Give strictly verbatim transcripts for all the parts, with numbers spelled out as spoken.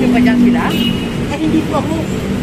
nyo ba dyan sila? Eh, hindi po ako.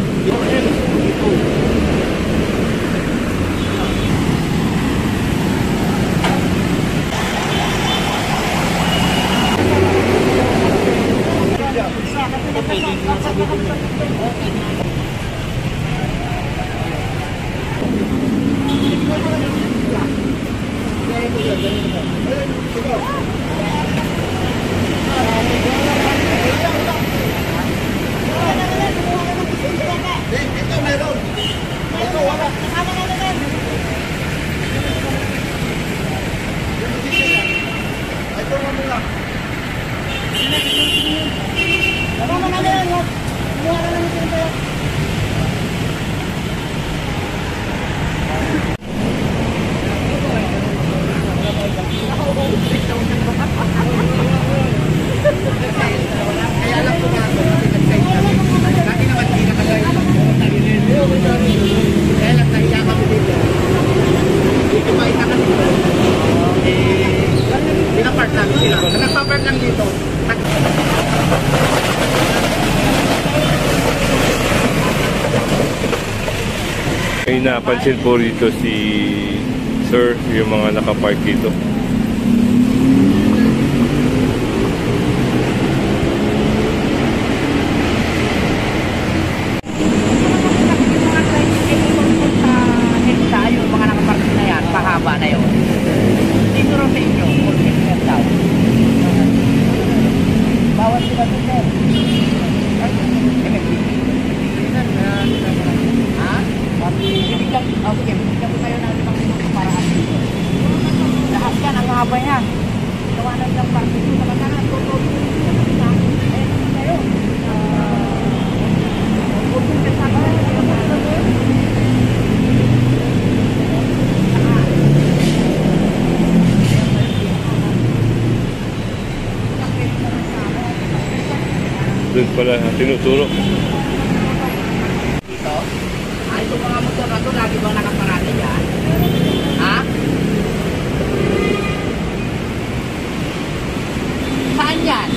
May napansin po rito si Sir, yung mga nakapark dito. Yung mga nakapark na yan, pahaba na yun. Dito rin sa inyo, bawat sila ito, sir. Bibigyan, oh sige, bibigyan ko kayo ng limang minuto para dito. Lahat yan, ang haba yan. Tawanan ng park dito, samantala, tutulog dito. Ayan naman kayo. Tutulog ka sa kayo. Doon pala tinuturo. Dito? Ay, itong mga motor na ito, lagi bang nakaparada yan? Ha? Saan yan?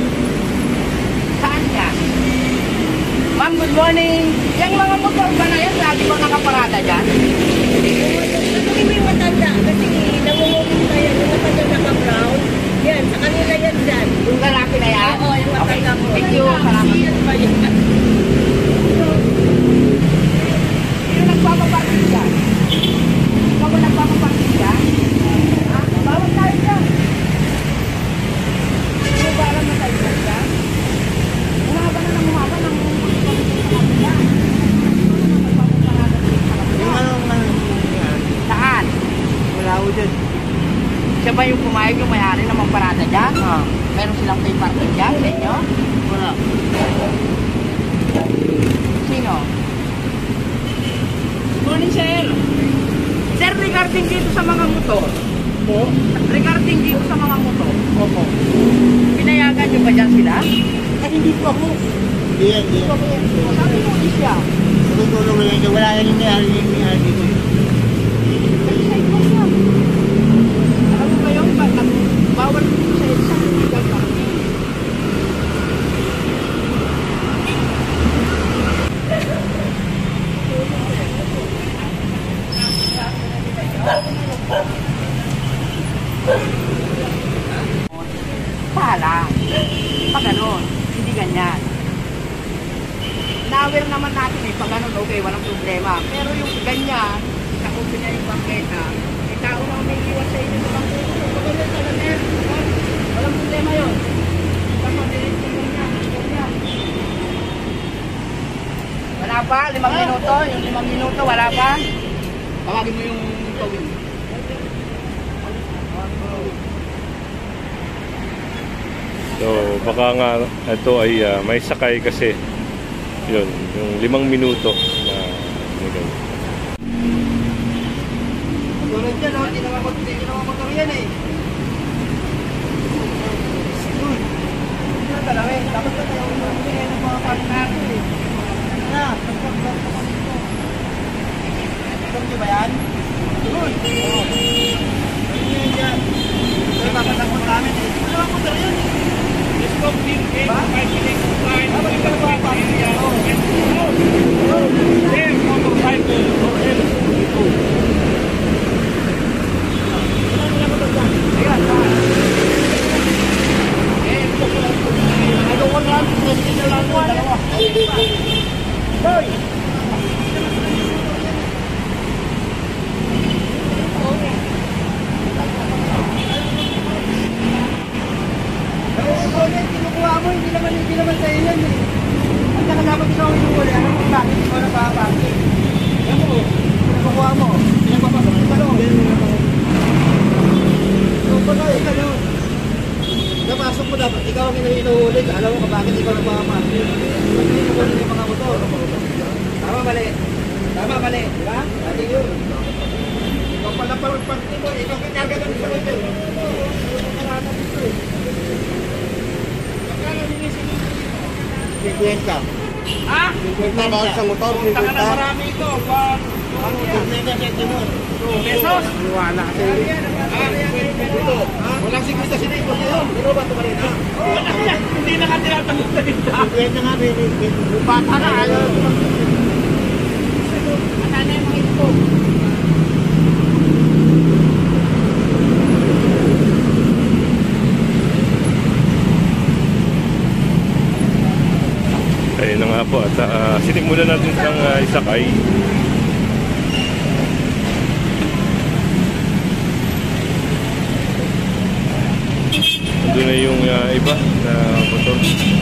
Saan yan? Ma'am, good morning. Yung mga motor ba na yan, lagi bang nakaparada dyan? Kasi may matanda, kasi nangungulong tayo, yung matanda naka-brown. Yan, sa kanila yan dyan. Yung lalaki na yan? Oo, yung matanda ko. Thank you, salamat. Yan ba yan? Sino nagpapaparking dyan? Ikaw ba nagpapaparking dyan? Ha? Bawal tayo dyan. Sino ba alam na tayo dyan? Umaba na ng umaba ng dyan. Saan? Wala ko dyan. Siya ba yung pumayag yung may-ari na magparada dyan? Ah. Meron silang pay parking dyan sa inyo? Wala. Sino? Morning, sir. Sir, regarding dito sa mga motor. Po? Regarding dito sa mga motor. Opo. Pinayagan nyo ba dyan sila? Eh, hindi po ako. Hindi yan, hindi yan. Sabi mo, hindi siya. Tutulong lang yan. Wala yan yung may-ari yung may-ari dito. Kasi sa ito siya. Alam mo ba yun? Bawal dito sa isang illegal parking. Pala. Pag ganun, hindi ganyan. Na-aware naman natin eh, pag ganun, okay, walang problema. Pero yung ganyan, nakupo niya yung bangketa, may tao na umiiwas sa inyo sa bangketa. Pag ganun sa ganyan, walang problema yun. Tapos, diretso ganyan, ganyan. Wala pa, limang minuto, yung limang minuto, wala pa. Tawagin mo yung towing. So baka nga ito ay uh, may sakay kasi yun, yung limang minuto na nagawa. Tulad yan, no? Hindi naman motor yan eh. Hindi na talaga eh. Dapat na tayo umingay ng mga partner eh. Na, nagpag-vlog ko kami ito. Alam niyo ba yan? Yun. Oo. Ano yan yan? Ito dapat ang namin eh. Ano ang motor yan eh? Let's go, team. Ba? one hundred twenty na lang yun, dalawa. Boy! Kinukuha mo, hindi naman, hindi naman sa'yo yan eh. At saka dapat ikaw yung huli, alam mo bakit ikaw napapagin. Alam mo, kinukuha mo, pinapapagin ka doon. So, pag ikaw doon, napasok mo dapat, ikaw ang inuhuli, alam mo ka bakit ikaw napapagin. Kasi inuhuli yung mga motor. Tama, mali. Tama, mali. Diba? Dati yun. Ikaw pala parang pagkin mo, ikaw kanyagagan sa motor. Ikaw dito eh. fifty Ha? fifty bawal sa motor, fifty. Taka na marami ito. Pag... Ano, fifty mo. Pesos? Iwala kasi. Walang sikita sila ito yun. Pero ba ito kanina? Wala na. Hindi na ka tinatanong sa dito. fifty nga, bata ka. Ayaw. Ano na yung mga ito? Ayun na nga po at uh, sinimulan natin ang uh, isakay. Doon na yung uh, iba na motor.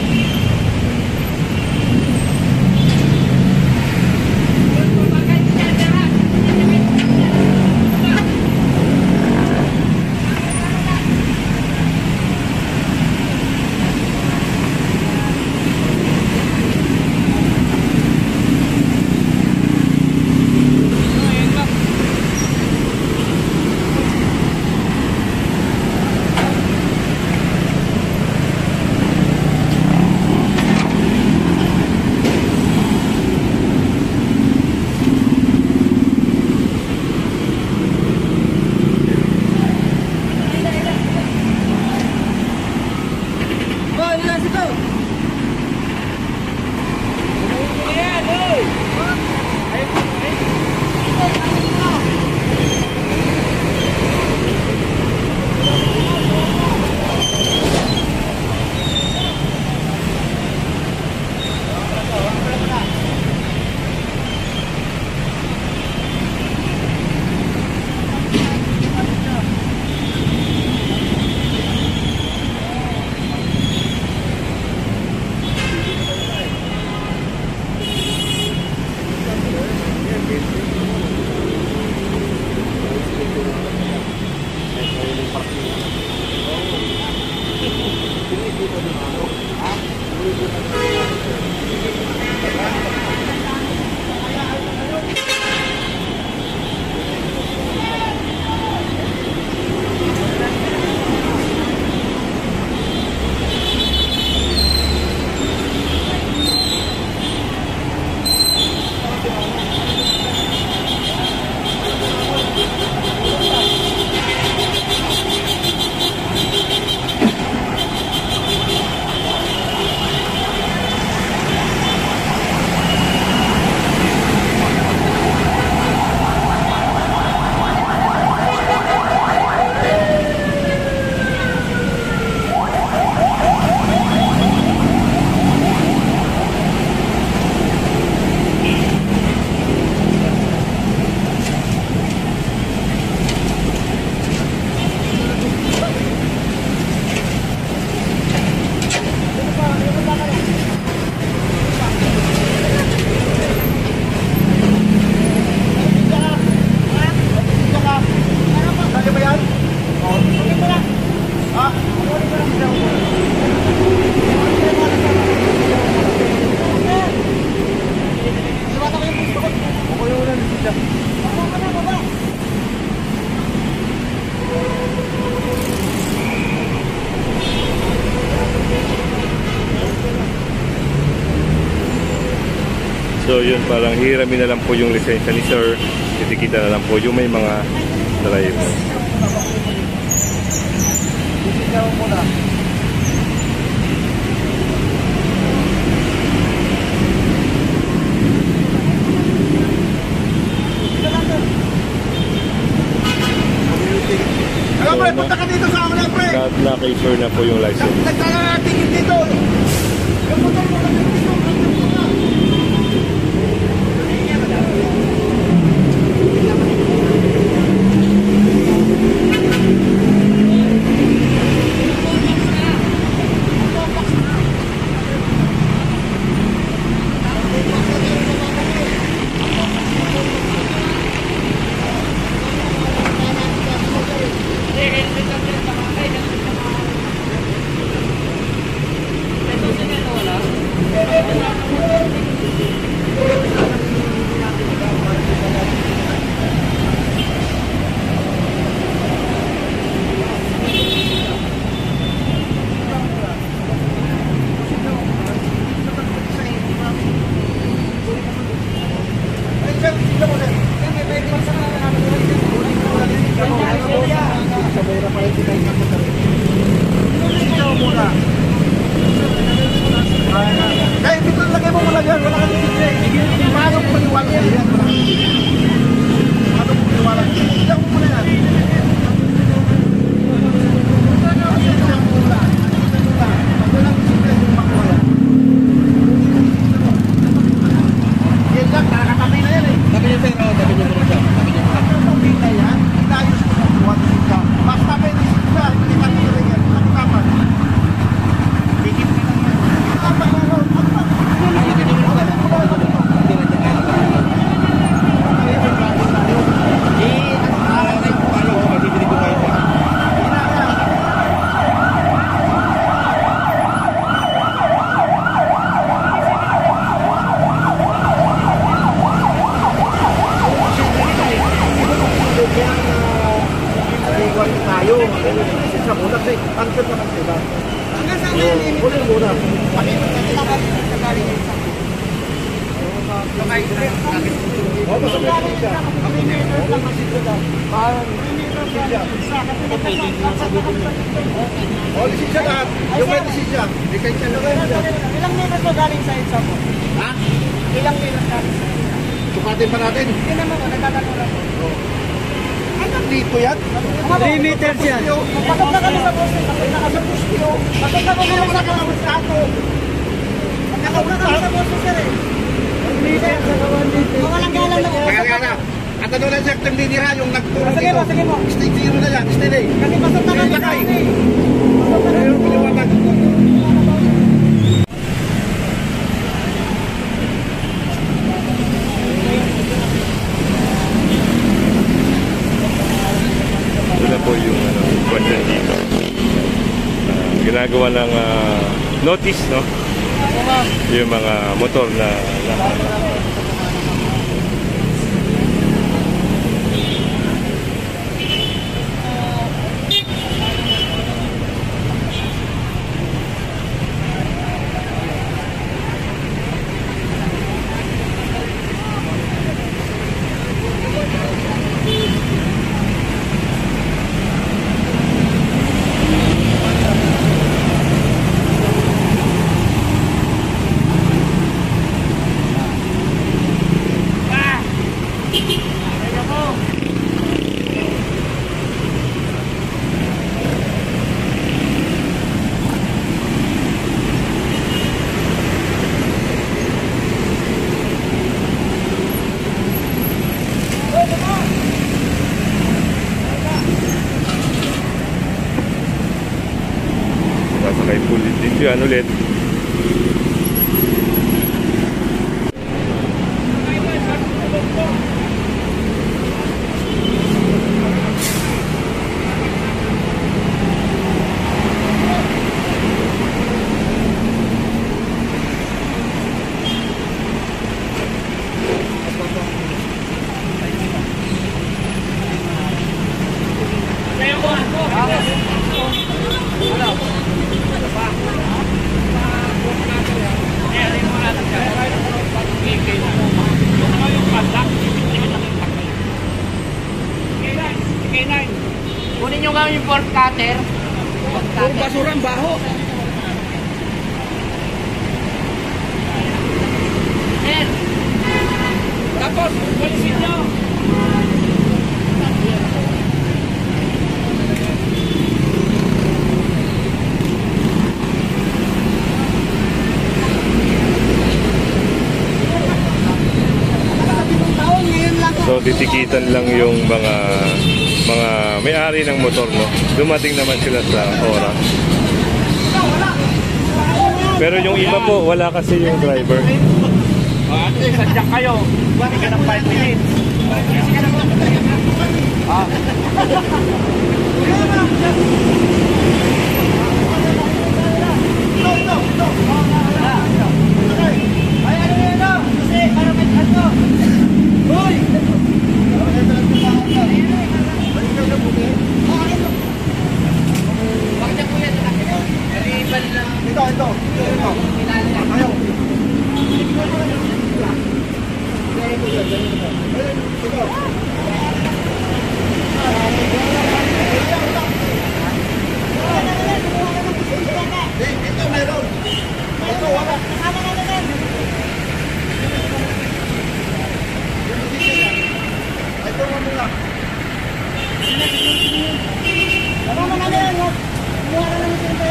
So yun, parang hiramin na lang po yung lisensya ni sir. Titikita na lang po yung may mga driver. Ikaw muna. Alam pre, punta ka dito sa una pre. Na, na kay sir na po yung license. Nagtala tingin dito. Kamay sa akin. Oo, basta may lisensya. Ang iniintay lang ang lisensya daw. Parang lisensya. Oo, lisensya lahat. Yung may lisensya. Lisensya na kayo. Ilang minutes mo galing sa EDSA mo? Ha? Ilang minutes galing sa EDSA? Sukatin pa natin. Hindi naman ko, nagtatanong lang po. Anong dito yan? three meters yan. Pasok na kami sa boses. Pasok na kami sa boses. Pasok na kami sa boses. Pasok na kami sa boses, sir eh. Mga lang galang lang. Teka, teka na. At ano lang siya, yung linira, yung nagturo Sige mo, sige mo. Stage zero na yan, stay day. Kasi pasok na kami sa ano eh. Pasok na Ayun, piliwanag. Ito na po yung ano, kwanyan dito. Ah, ginagawa ng ah, notice, no? Yung mga motor na, na sasakay po dito yan ulit. Kunin nyo nga yung fork cutter. Puro basurang baho. Sir. Tapos, polisin nyo. So titikitan lang yung mga mga may-ari ng motor, no. Dumating naman sila sa oras. Pero yung iba po, wala kasi yung driver. Ah, sadyak kayo. Buwan ka ng five minutes. Ah. Ito, ito. Ito. Ayaw. Ito. Ito meron. Ito wala. Ito mo muna. Ano naman na yan? Kumuha na naman sila.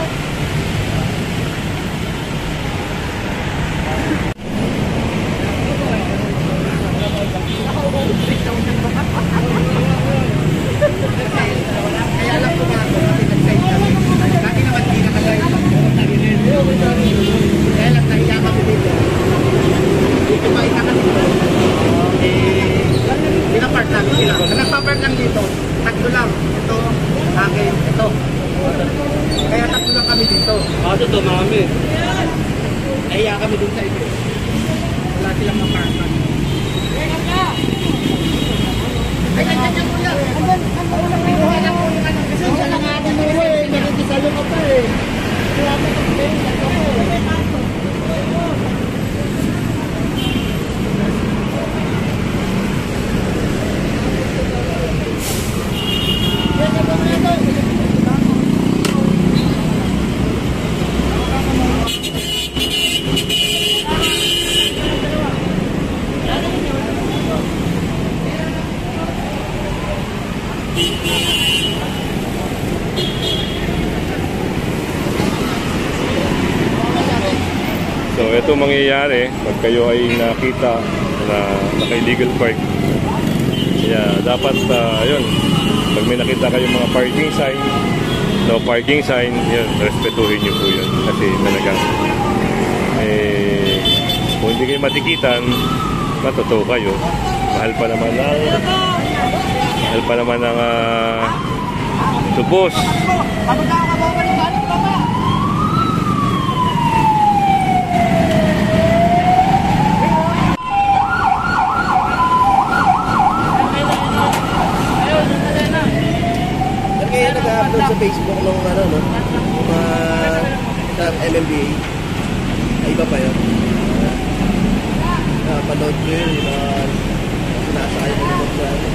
Kaya lang pumasok kasi nag-side kami. Dati naman hindi nakaside. Kaya lang nahiya kami dito. Dito pa isa kami. Eh, pinapark namin sila. Nagpapark lang dito. Tatlo lang. Ito, akin, ito. Kaya tatlo lang kami dito. Ah, ito, marami. Nahiya kami dun sa iba. Wala silang mapark. Ay, nandiyan yan kuya. Andun, andun. Kinuha lang po yung ano. Kasi siya lang ako mo eh. Nakikisalo ka pa eh. Kaya ako ito. ito mangyayari pag kayo ay nakita na naka-illegal park. Kaya dapat, uh, yun, pag may nakita kayong mga parking sign, no parking sign, yun, respetuhin nyo po yun. Kasi talagang, eh, kung hindi kayo matikitan, matotoo kayo. Mahal pa naman ang, mahal pa naman ang uh, tubos. Kaya nag-upload sa Facebook nung ano, no? Yung uh, sa M M D A. Ay, iba pa yun. Uh, panood ko yun, yung mga sinasakay mo naman sa ano.